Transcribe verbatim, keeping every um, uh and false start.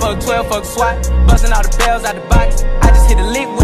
fuck twelve, fuck SWAT. Busting all the bells out the box. I just hit a lick with